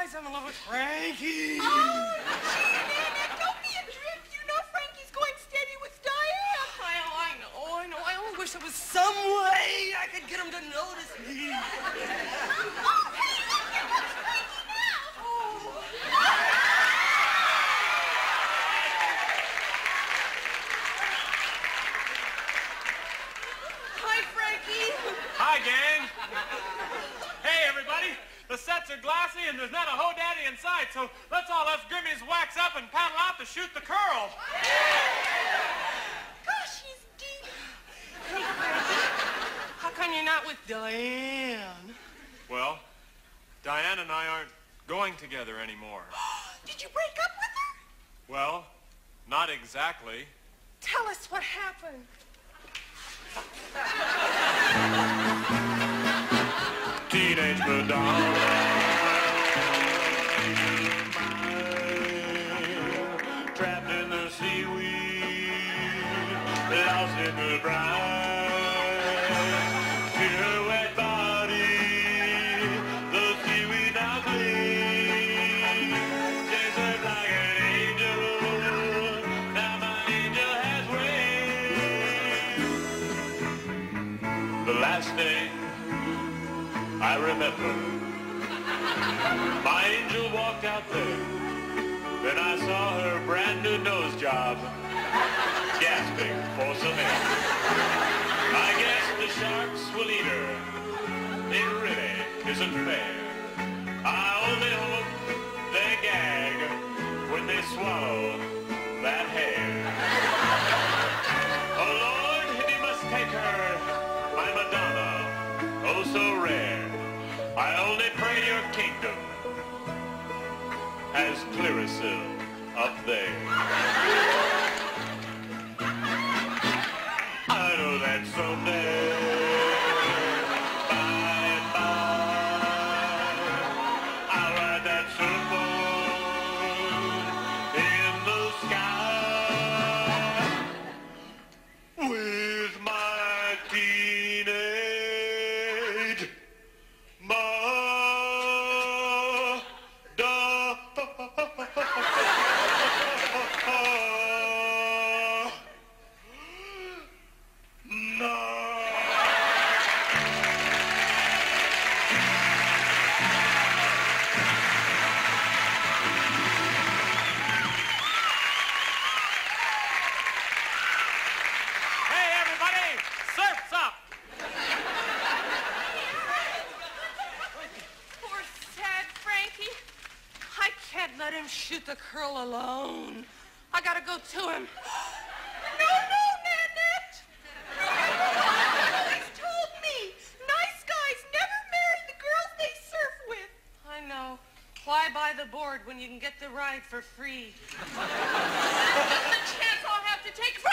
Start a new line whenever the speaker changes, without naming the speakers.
guys, I'm in love with Frankie.
Oh, gee, Nanette, don't be a drip. You know Frankie's going steady with Diane.
I know. I only wish there was some way I could get him to notice me.
Oh, hey, look, here comes Frankie now. Oh.
Hi, Frankie.
Hi, gang. Hey, everybody. The sets are glassy and there's not a ho-daddy in sight, so let's all us grimmies wax up and paddle out to shoot the curl.
Gosh, he's deep.
Hey, Frankie. How come you're not with Diane?
Well, Diane and I aren't going together anymore.
Did you break up with her?
Well, not exactly.
Tell us what happened.
Teenage Madonna, trapped in the seaweed, lost in the brine, pure wet body, the seaweed now clean, chased her like an angel, now my angel has wings. The last day I remember, my angel walked out there, then I saw her brand new nose job, gasping for some air. I guess the sharks will eat her, it really isn't fair. I only hope they gag when they swallow that hair. Oh Lord, he must take her, my Madonna, oh so rare. I only pray your kingdom as Clearasil up there. I know that someday, by and by, I'll ride that surfboard in the sky with my teenage
Let him shoot the curl alone. I gotta go to him.
No, Nanette. He's told me nice guys never marry the girls they surf with.
I know. Why buy the board when you can get the ride for free?
The chance I'll have to take.